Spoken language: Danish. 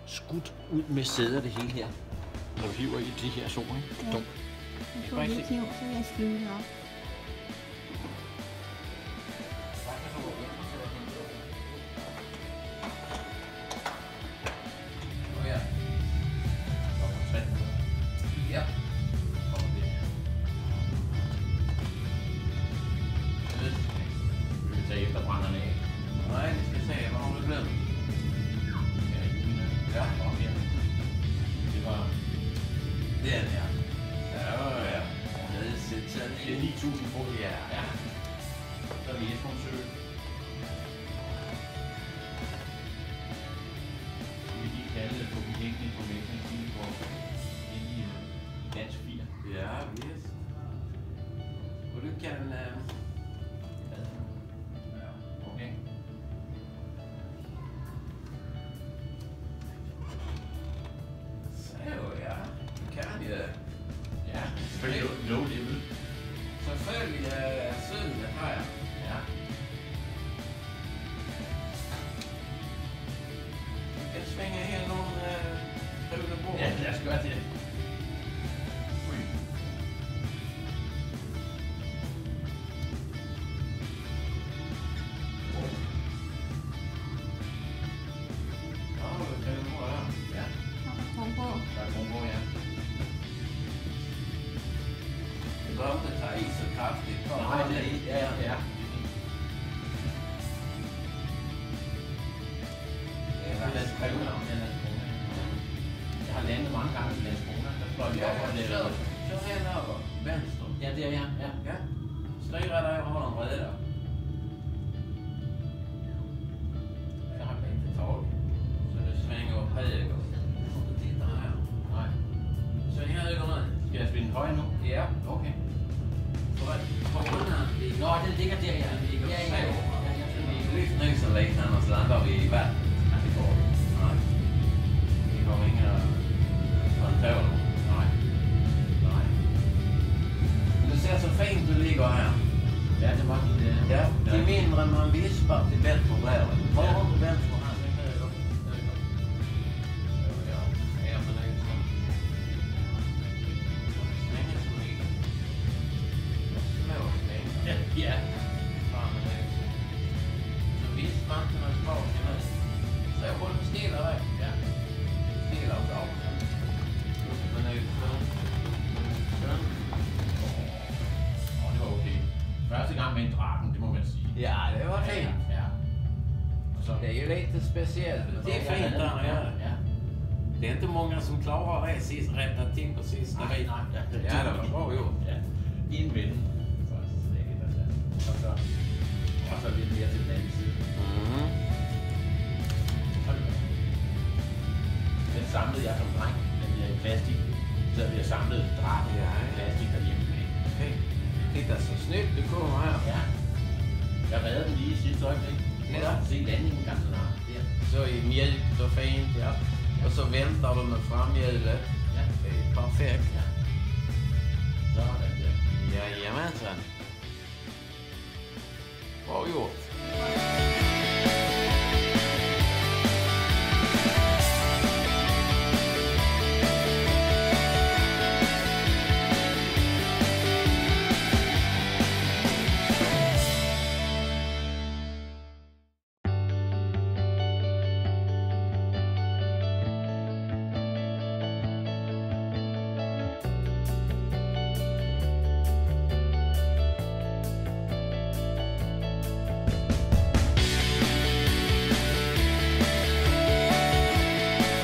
skudt ud med sæder det hele her. Når du hiver i de her soner, ikke? Ja. Jeg får lidt hiv, så vil jeg skrive det op. Ja. Vi vil tage efterbrænderne af. Nej, vi skal tage, hvor har du glemt? Ja, julene. Ja, og her. Det var... Det er den her. Ja. Det er 9.000 på. Ja. Så er vi Esbjerg Sø. Vi kan kalde det på Copenhagen Information Team inde i dansk 4. Ja, visst. Och du kan... Okay. Så ja, du kan ju... Ja, selvfølgelig low level. Selvfølgelig synd det har jeg. Ja. Du kan svinge helt nogle kruller på. Ja, lad os gøre det. Ui. Ja, det kan du vara. Ja, Kom på. der er god på, ja. Du behöver inte ta i så kraftigt. Nej, det er ikke. Ja. Jeg har landet mange gange i Landskrona. Der fløj vi op og lavede... Kör hen över. Vänster. Ja, det er jeg. Ja. Ja. Styra dig och håll dem röda. Jeg har ikke tag. Så du svänger höger. Titta här. Nej. Sväng höger nu. Skal jeg spille høj nu? Ja. Okay. Hånden ligger. Nå, den ligger der, ja. Den ligger Ja. Lyft nysen lite, annars landar vi i vattnet. Ja, det går ikke. Nej. Vi kommer inga kontorer. Nej. Men det ser så fint du ligger här. Ja, det var min... Ja, ju mindre man vispar, till bättre blir det. Var inte vänster här. Svänga så mycket. Små svängar. Ja. Fram och ner. Så vispar inte man spaken nu. Så håll stilla där. Ja. Stilla och bra. Men nu Og det var okay. Første gang med en draken, det må man sige. ja, det var fint. Ja. Og så... Det är ju lite speciellt. Det är fint där att göra. Ja. Det är inte många som klarar det sist, rätta till på sista Nej, biten. nej. Ja, det var bra gjort. Ja. Indvenden. Først, det er interessant. Og så lidt mere til den anden side. Mm. Sådan. Den samlede jeg som dreng. Den er i plastik. Så vi har samlet draken i plastik derhjemme. Okay. Titta så snyggt du kommer här. Ja. Jeg reddede den lige i sidste øjeblik. Ja. Se landingen ganske snart. Der. Så är mjukt och fint. Ja. Och så väntar du med framhjulet. Ja. Det är perfekt.